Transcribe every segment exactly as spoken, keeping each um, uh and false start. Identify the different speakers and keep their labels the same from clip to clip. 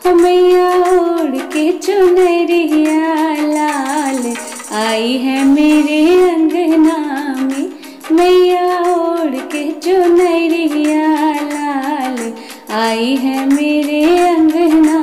Speaker 1: मैया ओढ़ के चुनरिया लाल आई है मेरे अंगना में। मैया ओढ़ के चुनरिया लाल आई है मेरे अंगना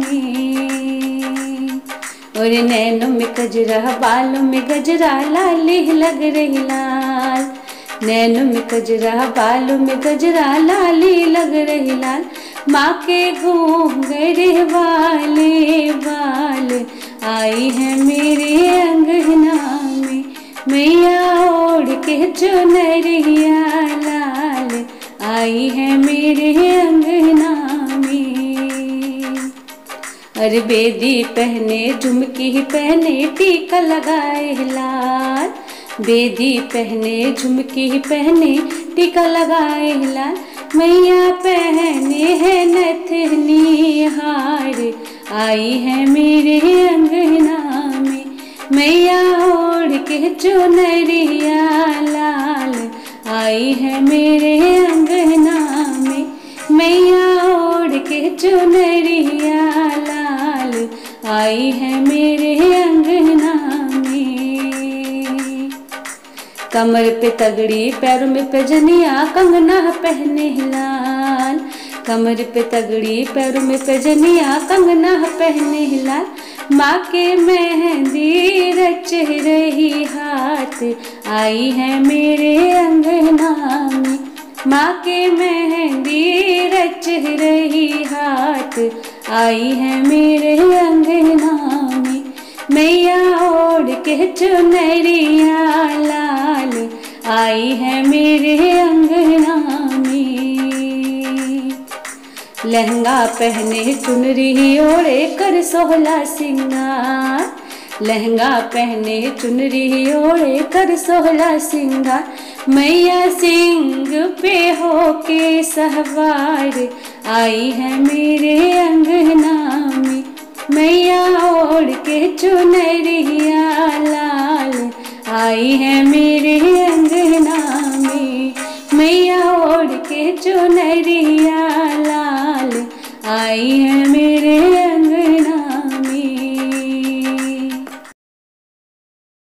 Speaker 1: में। और नैनों में कजरा बालों में गजरा लाली लग रही लाल। नैनों में कजरा बालों में गजरा लाली लग रही लाल। माँ के घूंघट वाले बाल आई है मेरे अंगना में। मैया ओढ़ के चुनरिया लाल आई है मेरे अंगना में। अरे बेदी पहने झुमकी पहने टीका लगाए लाल। बेदी पहने झुमकी पहने टीका लगाए लाल। मैया पहने है नथनी हार आई है मेरे अंगना में। मैया ओढ़ के चुनरिया लाल आई है मेरे अंगना में। मैया ओढ़ के चुनरिया लाल आई है मेरे अंगना में। कमर पे तगड़ी पैरों में पैजनिया कंगना पहने लाल। कमर पे तगड़ी पैरों में पैजनिया कंगना पहने लाल। माँ के मेहंदी रच रही हाथ आई है मेरे अंगना में। माँ के मेहंदी रच रही हाथ आई है मेरे अंगना में। मैया ओढ़ के चुनरिया लाल आई है मेरे अंगना में। लहंगा पहने चुनरी ओढ़े कर सोहला सिंगार। लहंगा पहने चुनरी ओढ़े कर सोहला सिंगार। मैया सिंह पे हो के सहवार आई है मेरे अंगना में। मैया ओढ़ के चुनरिया लाल आई है मेरे अंगना में। मैया ओढ़ के चुनरिया लाल आई है।